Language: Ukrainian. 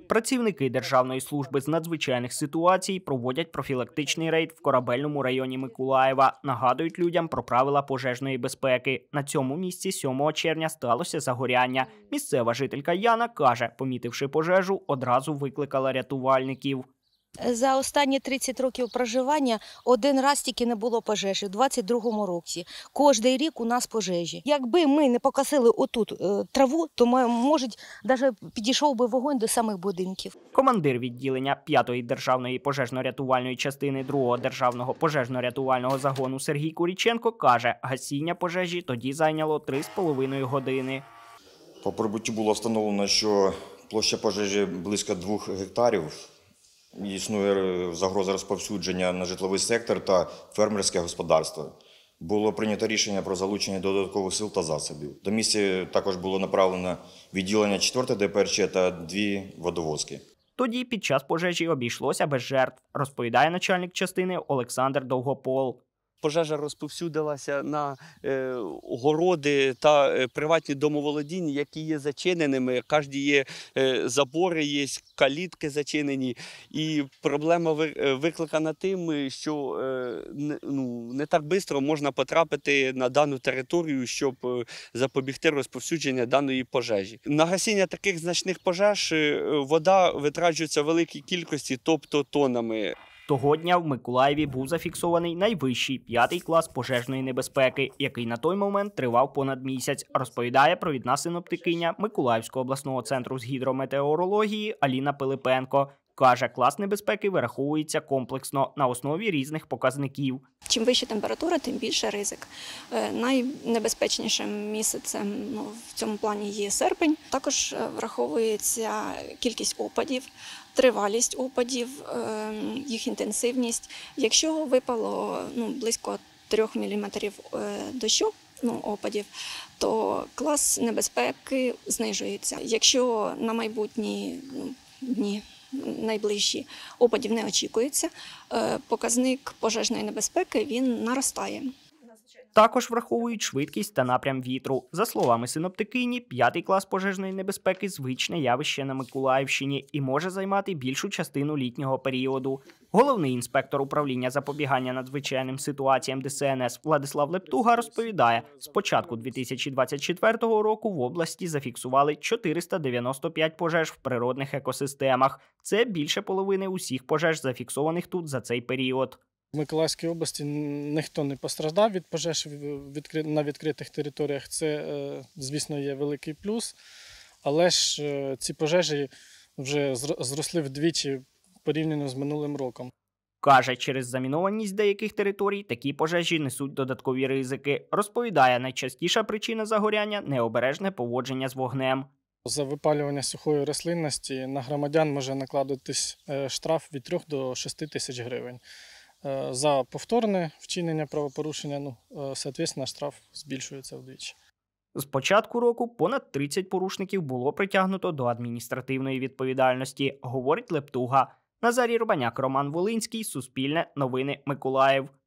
Працівники Державної служби з надзвичайних ситуацій проводять профілактичний рейд в Корабельному районі Миколаєва. Нагадують людям про правила пожежної безпеки. На цьому місці 7 червня сталося загоряння. Місцева жителька Яна каже, помітивши пожежу, одразу викликала рятувальників. За останні 30 років проживання один раз тільки не було пожежі, у 22-му році. Кожний рік у нас пожежі. Якби ми не покосили отут траву, то, може, навіть підійшов би вогонь до самих будинків. Командир відділення 5-ї державної пожежно-рятувальної частини 2-го державного пожежно-рятувального загону Сергій Куріченко каже, гасіння пожежі тоді зайняло 3,5 години. По прибуттю було встановлено, що площа пожежі близько 2 гектарів. Існує загроза розповсюдження на житловий сектор та фермерське господарство. Було прийнято рішення про залучення додаткових сил та засобів. До місця також було направлено відділення 4-ї ДПРЧ та 2 водовозки. Тоді під час пожежі обійшлося без жертв, розповідає начальник частини Олександр Довгопол. Пожежа розповсюдилася на городи та приватні домоволодіння, які є зачиненими. Кожні є забори, є калітки зачинені. І проблема викликана тим, що не так швидко можна потрапити на дану територію, щоб запобігти розповсюдженню даної пожежі. На гасіння таких значних пожеж вода витрачується в великій кількості, тобто тоннами. Того дня в Миколаєві був зафіксований найвищий 5-й клас пожежної небезпеки, який на той момент тривав понад місяць, розповідає провідна синоптикиня Миколаївського обласного центру з гідрометеорології Аліна Пилипенко. Каже, клас небезпеки вираховується комплексно на основі різних показників. Чим вища температура, тим більше ризик. Найнебезпечнішим місяцем в цьому плані є серпень. Також враховується кількість опадів, тривалість опадів, їх інтенсивність. Якщо випало близько 3 мм дощу, опадів, то клас небезпеки знижується. Якщо на майбутні дні найближчі опадів не очікується, показник пожежної небезпеки він наростає. Також враховують швидкість та напрям вітру. За словами синоптикині, 5-й клас пожежної небезпеки – звичне явище на Миколаївщині і може займати більшу частину літнього періоду. Головний інспектор управління запобігання надзвичайним ситуаціям ДСНС Владислав Лептуга розповідає, з початку 2024 року в області зафіксували 495 пожеж в природних екосистемах. Це більше половини усіх пожеж, зафіксованих тут за цей період. В Миколаївській області ніхто не постраждав від пожеж на відкритих територіях. Це, звісно, є великий плюс. Але ж ці пожежі вже зросли вдвічі порівняно з минулим роком. Каже, через замінованість деяких територій такі пожежі несуть додаткові ризики. Розповідає, найчастіша причина загоряння – необережне поводження з вогнем. За випалювання сухої рослинності на громадян може накладатись штраф від 3 до 6 тисяч гривень. За повторне вчинення правопорушення, відповідно, штраф збільшується вдвічі. З початку року понад 30 порушників було притягнуто до адміністративної відповідальності, говорить Лептуга. Назарій Рубаняк, Роман Волинський, Суспільне, Новини, Миколаїв.